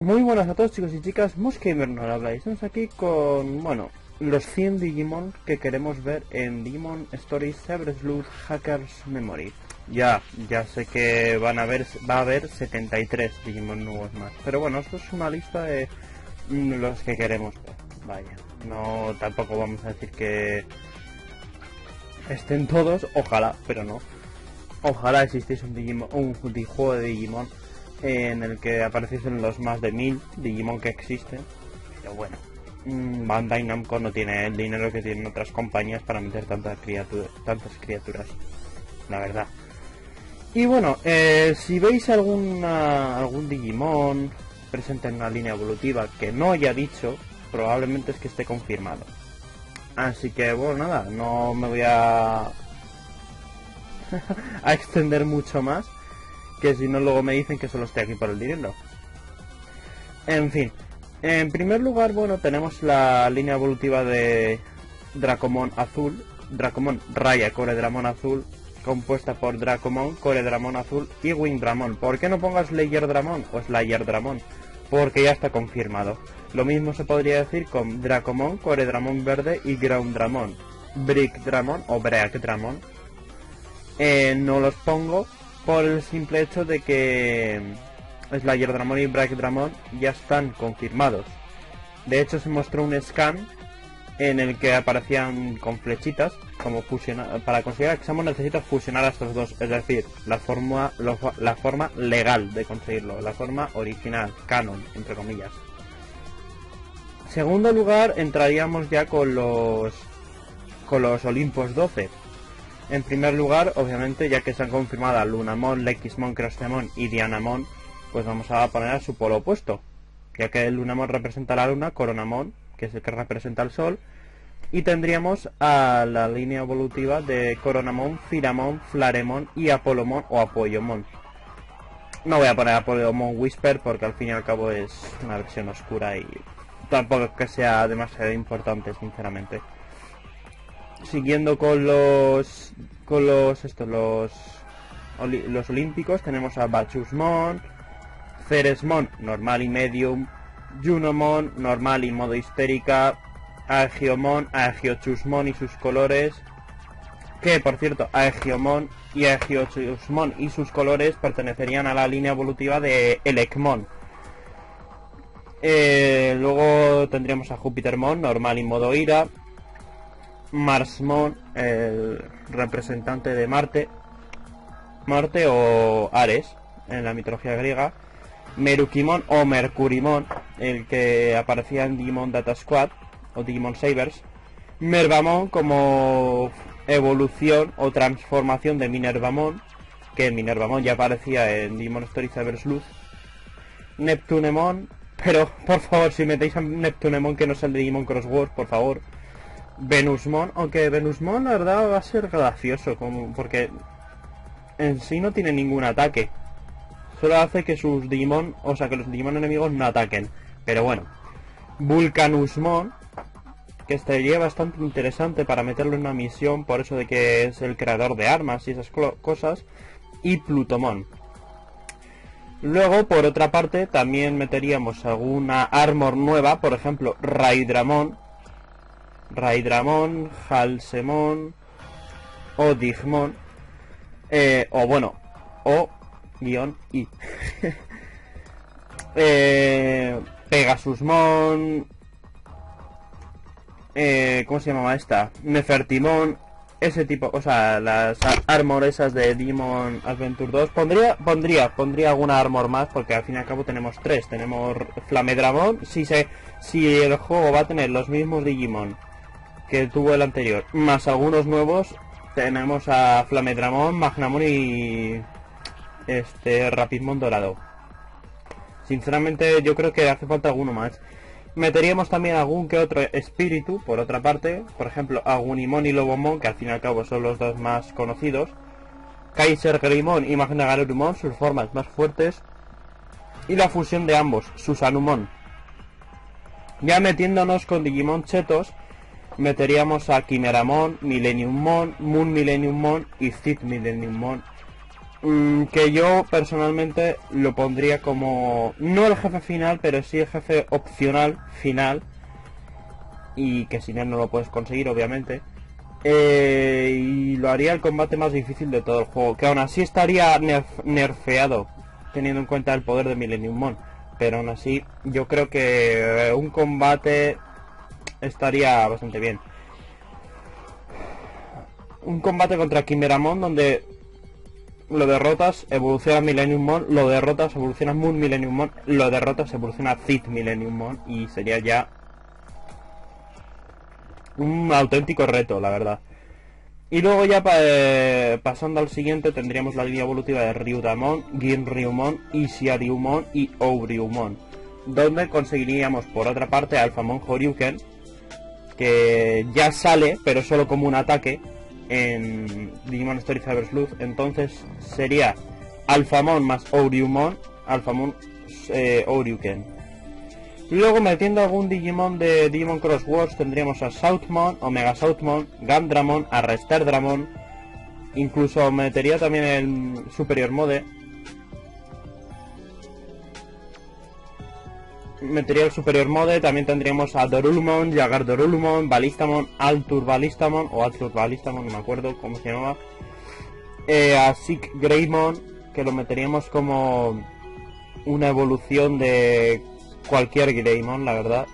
Muy buenas a todos, chicos y chicas, Musgamer no habla. Estamos aquí con, bueno, los 100 Digimon que queremos ver en Digimon Stories Saber Sleuth Hackers Memory. Ya sé que va a haber 73 Digimon nuevos más, pero bueno, esto es una lista de los que queremos ver. Vaya, no, tampoco vamos a decir que estén todos, ojalá, pero no. Ojalá existiese un juego de Digimon en el que apareciesen los más de 1000 Digimon que existen, pero bueno, Bandai Namco no tiene el dinero que tienen otras compañías para meter tantas criaturas, la verdad. Y bueno, si veis algún Digimon presente en una línea evolutiva que no haya dicho, probablemente es que esté confirmado. Así que bueno, nada, no me voy a extender mucho más, que si no luego me dicen que solo estoy aquí por el dinero. En fin, en primer lugar, bueno, tenemos la línea evolutiva de Dracomon Azul, Dracomon Raya Coredramon Azul, compuesta por Dracomon, Coredramon Azul y Windramon. ¿Por qué no pongas Slayer Dramon o Slayer Dramon? Porque ya está confirmado. Lo mismo se podría decir con Dracomon, Coredramon Verde y Groundramon. Brick Dramon o Break Dramon. No los pongo por el simple hecho de que Slayer Dramon y Break Dramon ya están confirmados. De hecho, se mostró un scan en el que aparecían con flechitas como fusionar. Para conseguir Examon necesitas fusionar a estos dos, es decir, la forma legal de conseguirlo, la forma original, canon, entre comillas. Segundo lugar, entraríamos ya con los Olympus 12. En primer lugar, obviamente, ya que se han confirmado Lunamon, Lexmon, Crossmon y Dianamon, pues vamos a poner a su polo opuesto, ya que el Lunamon representa la luna, Coronamon, que es el que representa el sol, y tendríamos a la línea evolutiva de Coronamon, Firamon, Flaremon y Apolomon o Apoyomon. No voy a poner Apolomon Whisper porque al fin y al cabo es una versión oscura y tampoco es que sea demasiado importante, sinceramente. Siguiendo con los olímpicos, tenemos a Bachusmon, Ceresmon normal y medium, Junomon normal y modo histérica, Aegiomon, Aegiochusmon y sus colores, que por cierto Aegiomon y Aegiochusmon y sus colores pertenecerían a la línea evolutiva de Elecmon. Luego tendríamos a Júpitermon normal y modo ira, Marsmon, el representante de Marte o Ares en la mitología griega, Merukimon o Mercurimon, el que aparecía en Digimon Data Squad o Digimon Sabers, Mervamon como evolución o transformación de Minervamon, que Minervamon ya aparecía en Digimon Stories Saber Sleuth, Neptunemon, pero por favor, si metéis a Neptunemon que no sea el de Digimon Cross Wars, por favor. Venusmon, aunque Venusmon la verdad va a ser gracioso, porque en sí no tiene ningún ataque. Solo hace que sus Digimon, o sea que los Digimon enemigos no ataquen. Pero bueno. Vulcanusmon, que estaría bastante interesante para meterlo en una misión, por eso de que es el creador de armas y esas cosas. Y Plutomon. Luego, por otra parte, también meteríamos alguna armor nueva, por ejemplo, Raidramon, Halsemon o Digimon, o-I Pegasusmon, ¿cómo se llamaba esta? Nefertimon, ese tipo, o sea, las armor esas de Digimon Adventure 2. Pondría alguna armor más, porque al fin y al cabo tenemos 3. Tenemos Flamedramon, si el juego va a tener los mismos Digimon que tuvo el anterior, más algunos nuevos, tenemos a Flamedramon, Magnamon y Rapidmon dorado. Sinceramente yo creo que hace falta alguno más. Meteríamos también algún que otro espíritu, por otra parte, por ejemplo Agunimon y Lobomon, que al fin y al cabo son los dos más conocidos, Kaiser Greymon y Magna Garurumon, sus formas más fuertes, y la fusión de ambos, Susanumon. Ya metiéndonos con Digimon chetos, meteríamos a Chimeramon, Millenniummon, Moon Millenniummon y Cid Millenniummon. que yo personalmente lo pondría como, no el jefe final, pero sí el jefe opcional final, y que sin él no lo puedes conseguir, obviamente. Y lo haría el combate más difícil de todo el juego, que aún así estaría nerfeado, teniendo en cuenta el poder de Millennium Mon, pero aún así yo creo que un combate estaría bastante bien. Un combate contra Kimeramon donde lo derrotas, evoluciona Millennium Mon, lo derrotas, evoluciona Moon Millennium Mon, lo derrotas, evoluciona Zid Millennium Mon, y sería ya un auténtico reto, la verdad. Y luego ya pasando al siguiente tendríamos la línea evolutiva de Ryutamon, Ginryumon, Ishiaryumon y Ouriumon, donde conseguiríamos por otra parte Alphamon Horyuken, que ya sale, pero solo como un ataque en Digimon Story Cyber Sleuth. Entonces sería Alphamon más Ouriumon, Alphamon Oryuken. Luego, metiendo algún Digimon de Digimon Cross Worlds, tendríamos a Southmon, Omega Southmon, Gandramon, Arresterdramon. Incluso metería también el Superior Mode. Metería el Superior Mode. También tendríamos a Dorulmon, Jagar Dorulmon, Ballistamon, Altur Ballistamon, o Altur Ballistamon, no me acuerdo cómo se llamaba. A Sick Greymon, que lo meteríamos como una evolución de cualquier Greymon, la verdad.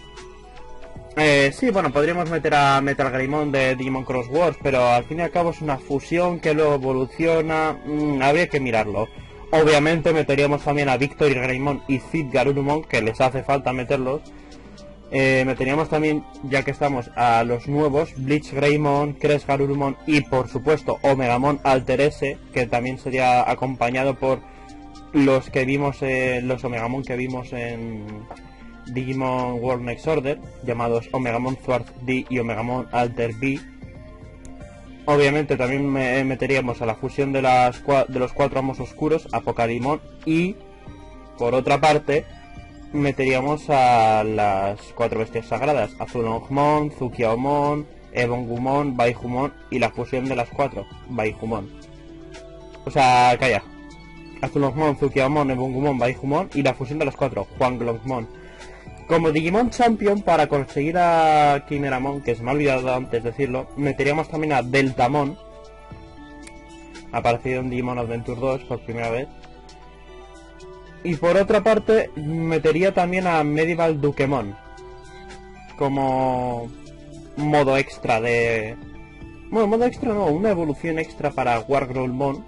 Sí, bueno, podríamos meter a Metal Greymon de Digimon Cross Worlds, pero al fin y al cabo es una fusión que luego evoluciona. Habría que mirarlo. Obviamente meteríamos también a Victory Greymon y Zid Garurumon, que les hace falta meterlos. Meteríamos también, ya que estamos, a los nuevos Bleach Greymon, Crest Garurumon y por supuesto Omegamon Alter S, que también sería acompañado por los que vimos, los Omegamon que vimos en Digimon World Next Order, llamados Omegamon Sword D y Omegamon Alter B. Obviamente también meteríamos a la fusión de los cuatro amos oscuros, Apocalimon, y por otra parte meteríamos a las cuatro bestias sagradas, Azulongmon, Tsukiaomon, Ebongumon, Baijumon, y la fusión de las cuatro, Baijumon. O sea, calla. Azulongmon, Tsukiaomon, Ebongumon, Baijumon, y la fusión de los cuatro, Huanglongmon. Como Digimon Champion, para conseguir a Kimeramon, que se me ha olvidado antes decirlo, meteríamos también a Deltamon, aparecido en Digimon Adventure 2 por primera vez. Y por otra parte, metería también a Medieval Dukemon, como modo extra de... Bueno, modo extra no, una evolución extra para Wargrowlmon.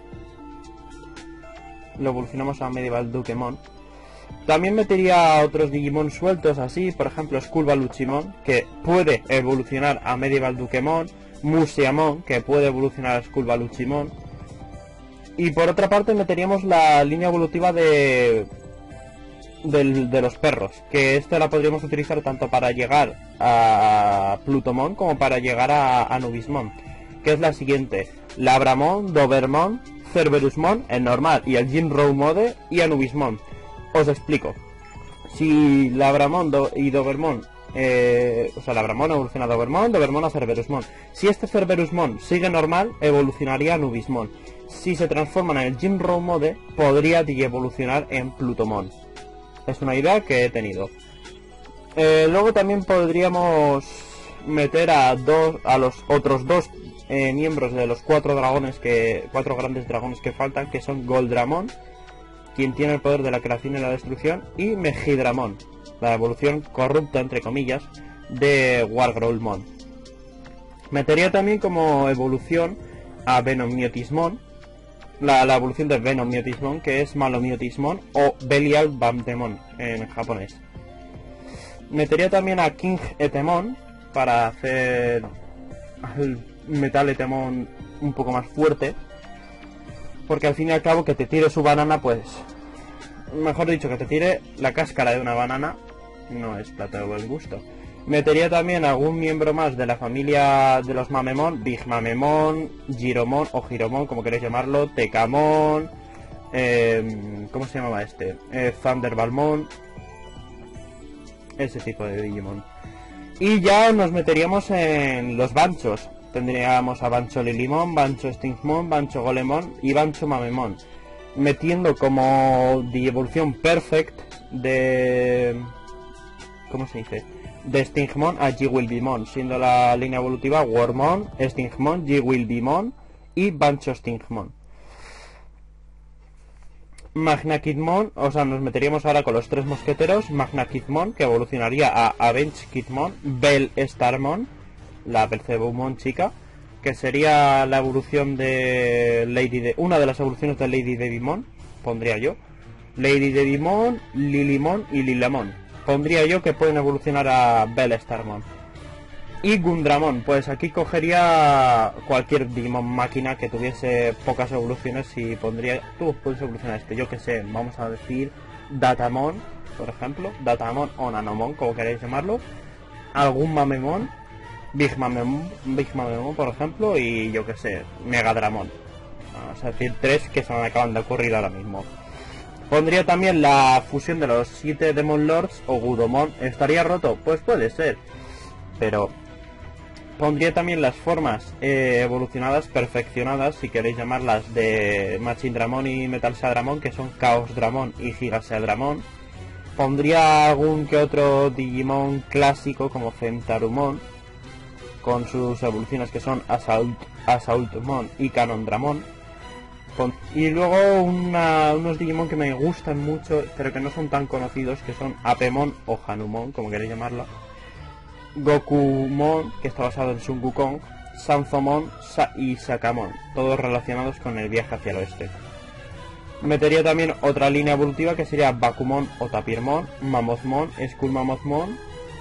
Lo evolucionamos a Medieval Dukemon. También metería a otros Digimon sueltos así, por ejemplo Skullbaluchimon, que puede evolucionar a Medieval Dukemon, Museamon, que puede evolucionar a Skullbaluchimon. Y por otra parte meteríamos la línea evolutiva de los perros, que esta la podríamos utilizar tanto para llegar a Plutomon como para llegar a Anubismon, que es la siguiente: Labramon, Dobermon, Cerberusmon, el normal y el Jinro Mode, y Anubismon. Os explico. Si Labramon y Dobermon, o sea, Labramon evoluciona a Dobermon, Dobermon a Cerberusmon. Si este Cerberusmon sigue normal, evolucionaría a Anubismon. Si se transforman en el Jinro Mode, podría evolucionar en Plutomon. Es una idea que he tenido. Luego también podríamos meter a los otros dos miembros de los cuatro grandes dragones que faltan, que son Goldramon, quien tiene el poder de la creación y la destrucción, y Megidramon, la evolución corrupta, entre comillas, de Wargrowlmon. Metería también como evolución a Venomiotismon, la evolución de Venomiotismon, que es Malomiotismon o Belial Bamdemon en japonés. Metería también a King Etemon para hacer al Metal Etemon un poco más fuerte, porque al fin y al cabo que te tire su banana, pues, mejor dicho, que te tire la cáscara de una banana no es plato de buen gusto. Metería también algún miembro más de la familia de los Mamemon, Big Mamemon, Giromon o Giromon, como queréis llamarlo, Tekamon, ¿cómo se llamaba este? Thunderbalmon, ese tipo de Digimon. Y ya nos meteríamos en los Banchos, Tendríamos a Bancho Lilimon, Bancho Stingmon, Bancho Golemon y Bancho Mamemon, metiendo como evolución perfect de... ¿cómo se dice? De Stingmon a G-Will-Bimon, siendo la línea evolutiva Wormmon, Stingmon, G-Will-Bimon y Bancho Stingmon. Magna Kidmon, o sea, nos meteríamos ahora con los tres mosqueteros. Magna Kidmon, que evolucionaría a Avenge Kidmon, Bell Starmon, la Belzebumon chica, que sería la evolución de una de las evoluciones de Lady Devimon, pondría yo. Lady Devimon, Lilimon y Lilamon. Pondría yo que pueden evolucionar a Bell Starmon. Y Gundramon, pues aquí cogería cualquier Digimon máquina que tuviese pocas evoluciones y pondría... Tú puedes evolucionar este, yo que sé, vamos a decir Datamon, por ejemplo. Datamon o Nanomon, como queréis llamarlo. Algún Mamemon, Big Mamemon, por ejemplo, y yo que sé, Megadramon. Vamos a decir tres que se me acaban de ocurrir ahora mismo. Pondría también la fusión de los 7 Demon Lords o Gudomon. ¿Estaría roto? Pues puede ser. Pero pondría también las formas evolucionadas, perfeccionadas, si queréis llamarlas, de Machine Dramon y Metal Seadramon, que son Chaos Dramon y Giga Seadramon. Pondría algún que otro Digimon clásico como Centarumon, con sus evoluciones que son Assaultmon y Canondramon. Y luego unos Digimon que me gustan mucho, pero que no son tan conocidos, que son Apemon o Hanumon, como queréis llamarlo. Gokumon, que está basado en Sun Wukong, Sanzomon y Sakamon, todos relacionados con el viaje hacia el oeste. Metería también otra línea evolutiva que sería Bakumon o Tapirmon, Mammothmon, Skull Mammothmon,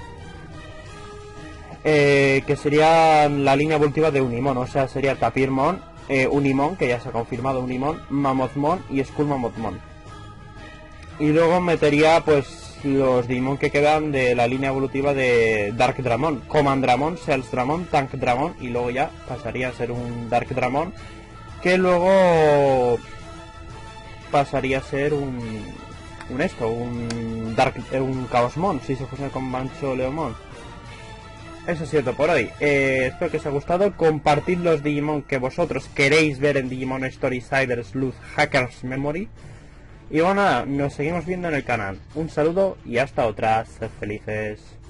que sería la línea evolutiva de Unimon, o sea, sería Tapirmon, Unimon, que ya se ha confirmado Unimon, Mammothmon y Skull Mammothmon. Y luego metería pues los Digimon que quedan de la línea evolutiva de Dark Dramon, Command Dramon, Cells Dramon, Tank Dramon, y luego ya pasaría a ser un Dark Dramon, que luego pasaría a ser un Chaosmon, si se fusiona con Bancho Leomon. Eso es cierto por hoy. Espero que os haya gustado. Compartid los Digimon que vosotros queréis ver en Digimon Story Cyber Sleuth Hackers Memory. Y bueno, nada, nos seguimos viendo en el canal. Un saludo y hasta otra. Sed felices.